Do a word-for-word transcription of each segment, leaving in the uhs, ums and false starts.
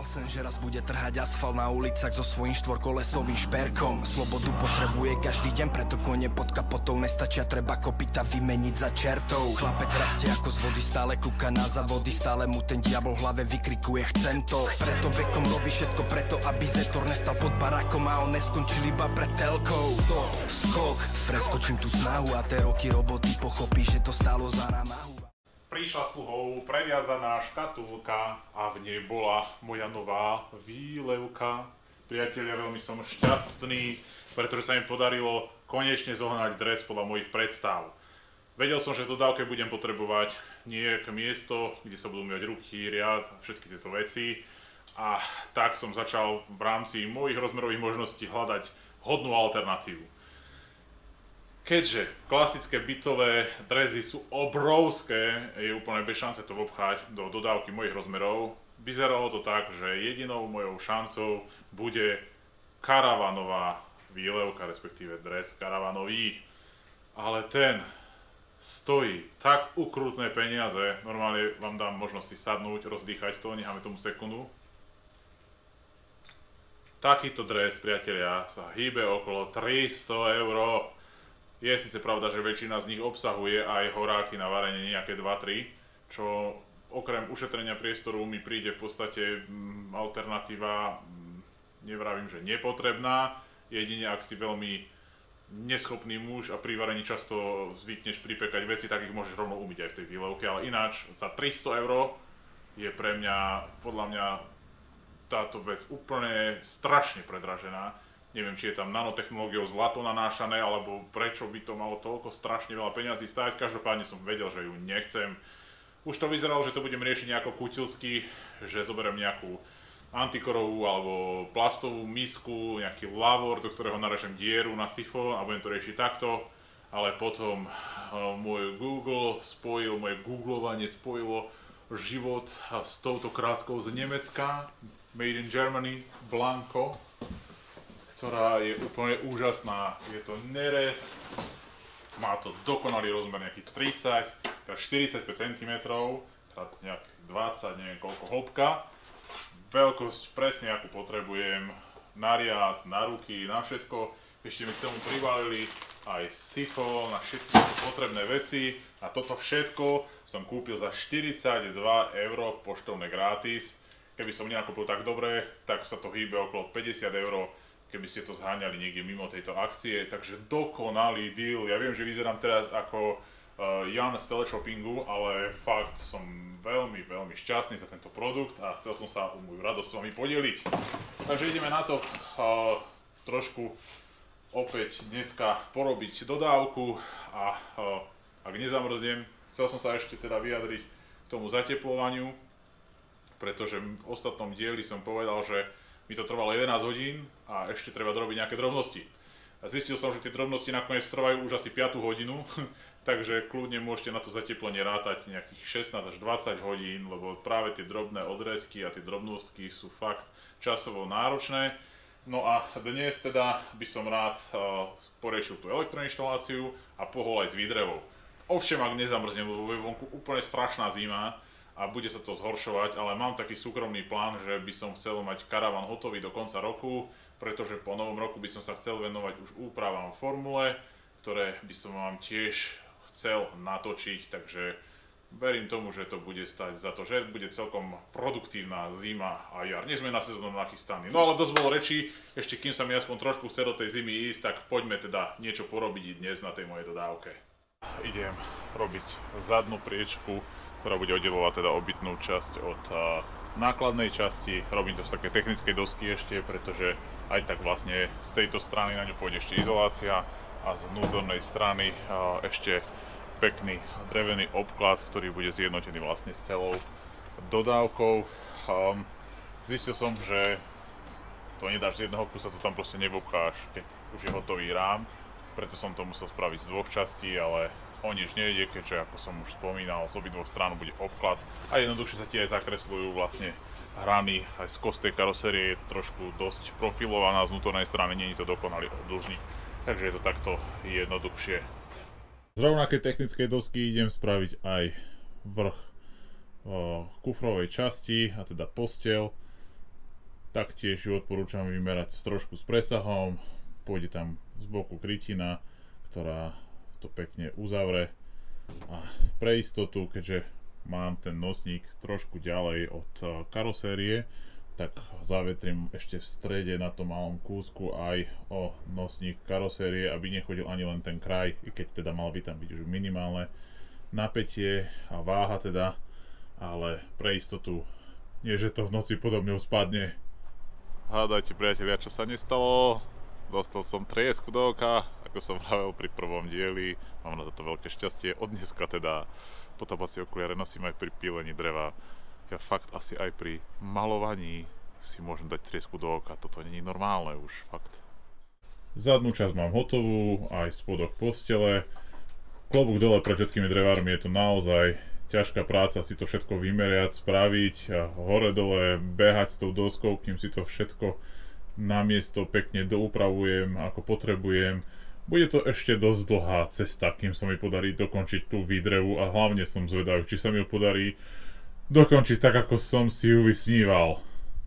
sen, že raz bude trhať asfalt na ulicach so svojím štvorkolesovým šperkom. Slobodu potrebuje každý deň, preto kone pod kapotou nestačia, treba kopyta vymeniť za čertov. Chlapec rastie ako z vody, stále kúka na závody, stále mu ten diabol v hlave vykrikuje chcem to. Preto vekom robí všetko preto, aby Zetor nestal pod barákom a on neskončil iba pred telkou. Stop, skok, preskočím tú snahu a tie roky roboty pochopí, že to stálo za námahu. Prišla s pluhou previazaná škatulka a v nej bola moja nová výlevka. Priatelia, veľmi som šťastný, pretože sa mi podarilo konečne zohnať dres podľa mojich predstav. Vedel som, že v dodávke budem potrebovať nejaké miesto, kde sa budú myať ruky, riad a všetky tieto veci. A tak som začal v rámci mojich rozmerových možností hľadať hodnú alternatívu. Keďže klasické bytové drezy sú obrovské, je úplne bez šance to obcháť do dodávky mojich rozmerov. Vyzeralo to tak, že jedinou mojou šancou bude karavanová výlevka, respektíve dres karavanový. Ale ten stojí tak ukrutné peniaze, normálne vám dám možnosť si sadnúť, rozdýchať to, necháme tomu sekundu. Takýto dres, priatelia, sa hýbe okolo tristo eur. Je síce pravda, že väčšina z nich obsahuje aj horáky na varenie nejaké dva tri, čo okrem ušetrenia priestoru mi príde v podstate mm, alternatíva, mm, nevravím, že nepotrebná, jedine ak si veľmi neschopný muž a pri varení často zvykneš pripekať veci, tak ich môžeš rovno umyť aj v tej výlevke, ale ináč za tristo eur je pre mňa, podľa mňa, táto vec úplne strašne predražená. Neviem, či je tam nanotechnológiou zlato nanášané, alebo prečo by to malo toľko strašne veľa peňazí stáť. Každopádne som vedel, že ju nechcem. Už to vyzeralo, že to budem riešiť nejako kutilsky, že zoberiem nejakú antikorovú alebo plastovú misku, nejaký lavor, do ktorého narežem dieru na sifón a budem to riešiť takto. Ale potom uh, môj Google spojil, moje googlovanie spojilo život s touto kráskou z Nemecka, Made in Germany, Blanco, ktorá je úplne úžasná. Je to nerez, má to dokonalý rozmer, nejaký tridsať krát štyridsaťpäť centimetrov, krát nejak dvadsať, neviem koľko hĺbka. Veľkosť presne akú potrebujem, na riad, na ruky, na všetko. Ešte mi k tomu privalili aj sifón a všetky potrebné veci. A toto všetko som kúpil za štyridsaťdva eur poštovné gratis. Keby som nenakúpil tak dobre, tak sa to hýbe okolo päťdesiat eur. Keby ste to zháňali niekde mimo tejto akcie, takže dokonalý deal. Ja viem, že vyzerám teraz ako uh, Jan z teleshoppingu, ale fakt som veľmi, veľmi šťastný za tento produkt a chcel som sa o moju radosť s vami podeliť. Takže ideme na to uh, trošku opäť dneska porobiť dodávku a uh, ak nezamrznem, chcel som sa ešte teda vyjadriť k tomu zateplovaniu, pretože v ostatnom dieli som povedal, že mi to trvalo jedenásť hodín a ešte treba dorobiť nejaké drobnosti. A zistil som, že tie drobnosti nakoniec trvajú už asi piatu hodinu, takže kľudne môžete na to zateplenie rátať nejakých šestnásť až dvadsať hodín, lebo práve tie drobné odrezky a tie drobnostky sú fakt časovo náročné. No a dnes teda by som rád uh, poriešil tú elektroinštaláciu a pohol aj s výdrevou. Ovšem, ak nezamrznem, lebo je vonku úplne strašná zima, a bude sa to zhoršovať, ale mám taký súkromný plán, že by som chcel mať karavan hotový do konca roku, pretože po novom roku by som sa chcel venovať už úpravám v formule, ktoré by som vám tiež chcel natočiť, takže verím tomu, že to bude stať za to, že bude celkom produktívna zima a jar. Nie sme na sezónu nachystaní. No ale dosť bolo rečí, ešte kým sa mi aspoň trošku chce do tej zimy ísť, tak poďme teda niečo porobiť dnes na tej mojej dodávke. Idem robiť zadnú priečku, ktorá bude oddelovať teda obytnú časť od uh, nákladnej časti. Robím to z také technickej dosky ešte, pretože aj tak vlastne z tejto strany na ňu pôjde ešte izolácia a z vnútornej strany uh, ešte pekný drevený obklad, ktorý bude zjednotený vlastne s celou dodávkou. Um, zistil som, že to nedáš z jedného kusa, to tam proste nevobcháš, keď už je hotový rám, preto som to musel spraviť z dvoch častí, ale o nič nejde, keďže ako som už spomínal, z obidvoch strán bude obklad a jednoduchšie sa ti aj zakresľujú vlastne hrany, aj z kost tej karosérie je trošku dosť profilovaná, z vnútornej strany nie je to dokonalý dĺžnik, takže je to takto jednoduchšie. Z rovnakej technickej dosky idem spraviť aj vrch o, kufrovej časti, a teda posteľ. taktiež ju odporúčam vymerať trošku s presahom, pôjde tam z boku krytina, ktorá to pekne uzavre a pre istotu, keďže mám ten nosník trošku ďalej od karosérie, tak zavetrím ešte v strede na tom malom kúsku aj o nosník karosérie, aby nechodil ani len ten kraj, i keď teda mal by tam byť už minimálne napätie a váha teda, ale pre istotu, nie že to v noci podobne spadne. Hádajte priatelia, čo sa nestalo? Dostal som triesku do oka, ako som vravel pri prvom dieli, mám na toto veľké šťastie, od dneska teda potápacie okuliare nosím aj pri pílení dreva. Ja fakt asi aj pri malovaní si môžem dať triesku do oka, toto nie je normálne už, fakt. Zadnú časť mám hotovú, aj spodok postele. Klobúk dole pred všetkými drevármi, je to naozaj ťažká práca si to všetko vymeriať, spraviť a hore dole behať s tou doskou, kým si to všetko na miesto pekne doupravujem ako potrebujem. Bude to ešte dosť dlhá cesta, kým sa mi podarí dokončiť tú výdrevu a hlavne som zvedavý, či sa mi ju podarí dokončiť tak, ako som si ju vysníval.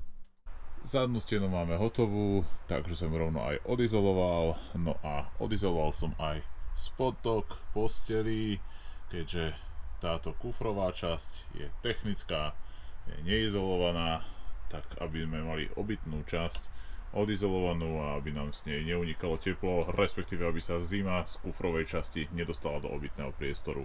Zadnú stenu máme hotovú, takže som rovno aj odizoloval, no a odizoloval som aj spodok posteli, keďže táto kufrová časť je technická, je neizolovaná, tak aby sme mali obytnú časť odizolovanú a aby nám s nej neunikalo teplo, respektíve aby sa zima z kufrovej časti nedostala do obytného priestoru.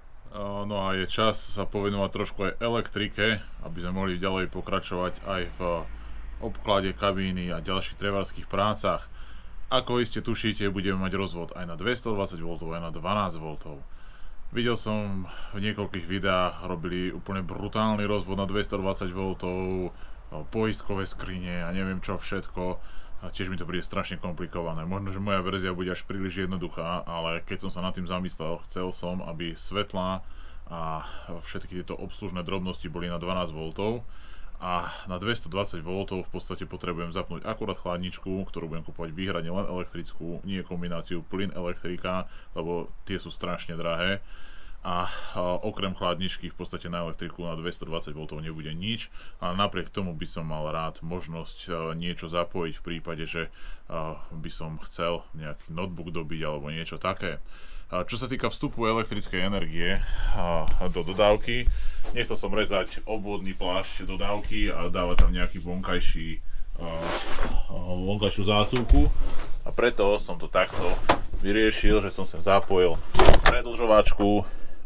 No a je čas sa povenovať trošku aj elektrike, aby sme mohli ďalej pokračovať aj v obklade kabíny a ďalších drevárskych prácach. Ako iste tušíte, budeme mať rozvod aj na dvestodvadsať voltov, aj na dvanásť voltov. Videl som v niekoľkých videách, robili úplne brutálny rozvod na dvestodvadsať voltov, poistkové skrine a neviem čo všetko. A tiež mi to príde strašne komplikované. Možno, že moja verzia bude až príliš jednoduchá, ale keď som sa nad tým zamyslel, chcel som, aby svetlá a všetky tieto obslužné drobnosti boli na dvanásť voltov. A na dvestodvadsať voltov v podstate potrebujem zapnúť akurát chladničku, ktorú budem kupovať výhradne len elektrickú, nie kombináciu plyn elektrika, lebo tie sú strašne drahé. A, a okrem chladničky v podstate na elektriku na dvestodvadsať voltov nebude nič, ale napriek tomu by som mal rád možnosť a, niečo zapojiť v prípade, že a, by som chcel nejaký notebook dobiť alebo niečo také. A čo sa týka vstupu elektrickej energie a, a do dodávky, nechcel som rezať obvodný plášť dodávky a dávať tam nejaký vonkajší a, a, vonkajšiu zásuvku, a preto som to takto vyriešil, že som sem zapojil predĺžovačku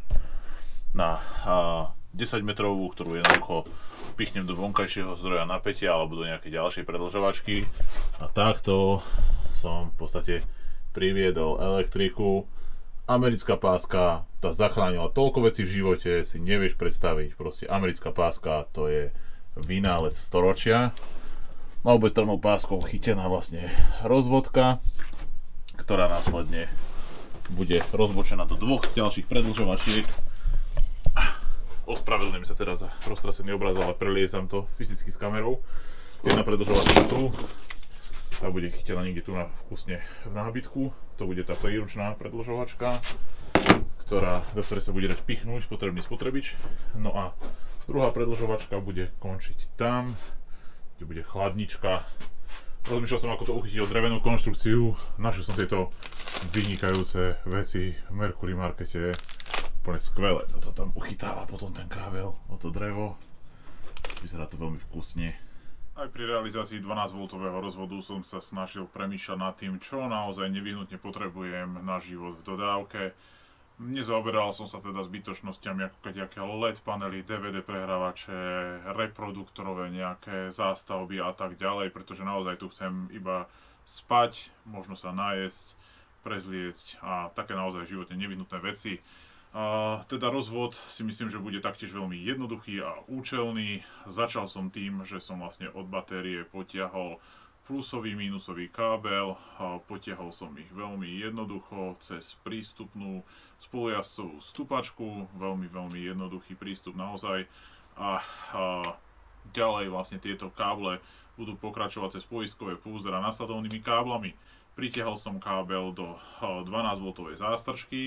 na desať metrovú, ktorú jednoducho pichnem do vonkajšieho zdroja napätia alebo do nejakej ďalšej predĺžovačky, a takto som v podstate priviedol elektriku. Americká páska, tá zachránila toľko vecí v živote, si nevieš predstaviť. Proste americká páska, to je vynález storočia. Na obojstrannou páskou chytená vlastne rozvodka, ktorá následne bude rozbočená do dvoch ďalších predĺžovačiek. Ospravedlňujem sa teraz za roztrasený obraz, ale preliezam to fyzicky s kamerou. Jedna predĺžovačka tu, tá bude chytená niekde tu na vkusne v nábytku. To bude tá príručná predĺžovačka, ktorá, do ktorej sa bude dať pichnúť potrebný spotrebič. No a druhá predĺžovačka bude končiť tam, kde bude chladnička. Rozmýšľal som, ako to uchytiť o drevenú konštrukciu. Našiel som tieto vynikajúce veci v Mercury Markete. Úplne skvelé, toto tam uchytáva potom ten kábel o to drevo. Vyzerá to veľmi vkusne. Aj pri realizácii dvanásť voltového rozvodu som sa snažil premýšľať nad tým, čo naozaj nevyhnutne potrebujem na život v dodávke. Nezaoberal som sa teda zbytočnosťami ako nejaké el é dé panely, dé vé dé prehrávače, reproduktorové nejaké zástavby a tak ďalej, pretože naozaj tu chcem iba spať, možno sa najesť, prezliecť a také naozaj v živote nevyhnutné veci. A teda rozvod si myslím, že bude taktiež veľmi jednoduchý a účelný. Začal som tým, že som vlastne od batérie potiahol plusový, mínusový kábel. A potiahol som ich veľmi jednoducho cez prístupnú spolujazdcovú stupačku. Veľmi, veľmi jednoduchý prístup naozaj. A, a ďalej vlastne tieto káble budú pokračovať cez poistkové púzdra nasledovnými káblami. Pritiahol som kábel do dvanásť voltovej zástrčky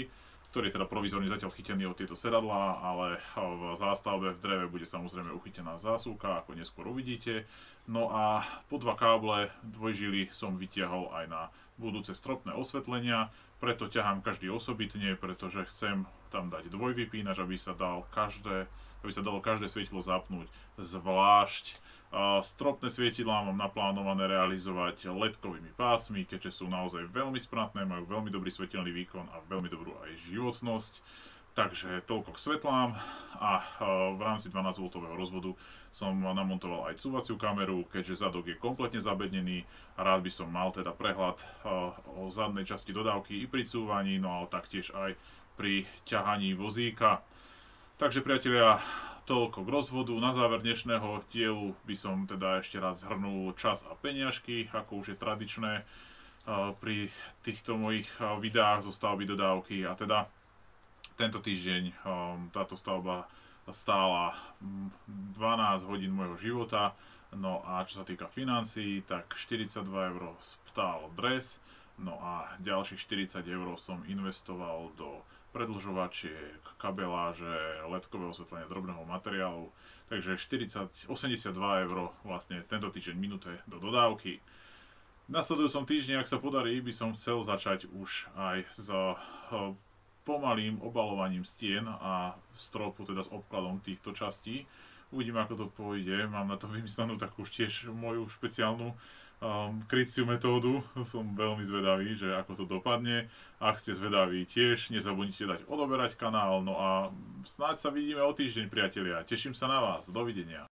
ktorý je teda provizorne zatiaľ chytený od tieto sedadlá, ale v zástavbe v dreve bude samozrejme uchytená zásuvka, ako neskôr uvidíte. No a po dva káble dvojžily som vytiahol aj na budúce stropné osvetlenia, preto ťahám každý osobitne, pretože chcem tam dať dvojvypínač, aby sa dal každé, aby sa dalo každé svietidlo zapnúť zvlášť. Stropné svietidlá mám naplánované realizovať ledkovými pásmi, keďže sú naozaj veľmi spratné, majú veľmi dobrý svetelný výkon a veľmi dobrú aj životnosť. Takže toľko k svetlám a v rámci dvanásťvoltového rozvodu som namontoval aj cúvaciu kameru, keďže zadok je kompletne zabednený a rád by som mal teda prehľad o zadnej časti dodávky i pri cúvaní, no ale taktiež aj pri ťahaní vozíka. Takže priatelia, toľko k rozvodu. Na záver dnešného dielu by som teda ešte raz zhrnul čas a peniažky, ako už je tradičné pri týchto mojich videách zo stavby dodávky. A teda tento týždeň táto stavba stála dvanásť hodín môjho života. No a čo sa týka financií, tak štyridsaťdva eur stál dres. No a ďalších štyridsať eur som investoval do predĺžovačiek, kabeláže, ledkového osvetlenia drobného materiálu. Takže štyridsať, osemdesiatdva eur vlastne tento týždeň minuté do dodávky. V nasledujúcom týždni, ak sa podarí, by som chcel začať už aj s pomalým obalovaním stien a stropu, teda s obkladom týchto častí. Uvidím, ako to pôjde. Mám na to vymyslenú takú tiež moju špeciálnu um, kryciu metódu. Som veľmi zvedavý, že ako to dopadne. Ak ste zvedaví tiež, nezabudnite dať odoberať kanál. No a snáď sa vidíme o týždeň, priatelia. Teším sa na vás. Dovidenia.